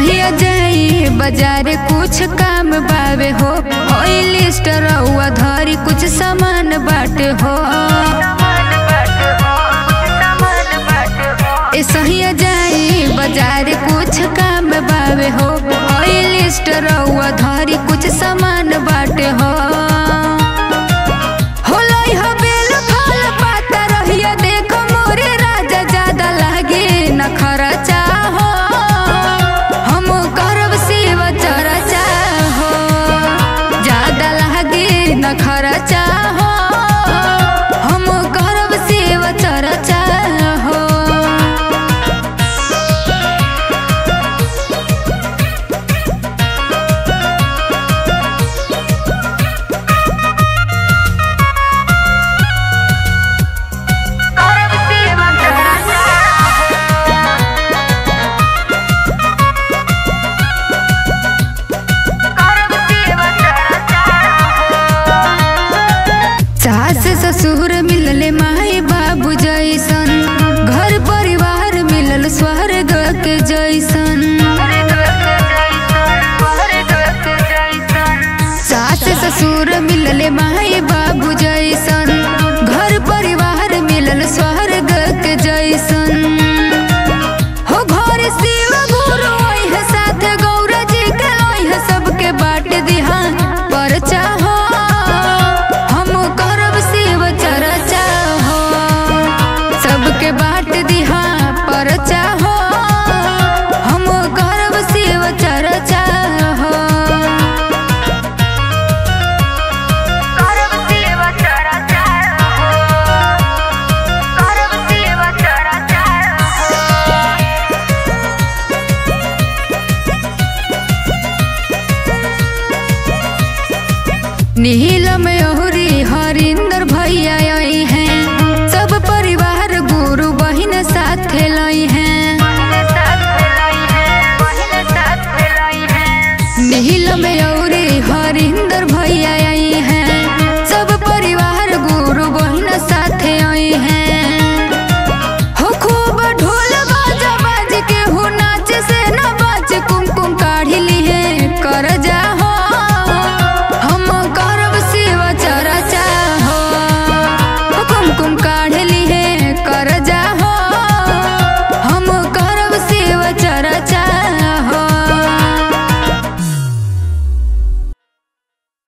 सहिया जाई बाजार कुछ काम बावे हो, लिस्ट रउआ धरी कुछ सामान बाटे हो। सहिया जाई बाजार कुछ काम बावे हो, लिस्ट रउआ धरी कुछ सामान बाटे हो। खर्चा हो हम करब शिव चर्चा हो, ज्यादा लागे न खर्चा हो हम करब शिव चर्चा हो। सास ससुर मिलले माई बाबू जैसन, घर परिवार मिलल स्वर्ग के जैसन। सास ससुर मिलले माई बाबू जैसन, घर परिवार मिलल स्वर्ग के जैसन। हो घर शिव गुरु है साथ गौरा जी के लोई सबके बाट दिहा परचा हो, सबके बाट दिहा परचा हो हम करब शिव चर्चा हो। करब शिव चर्चा हो, करब शिव चर्चा हो। नीलम अहुरी हरिंदर भैया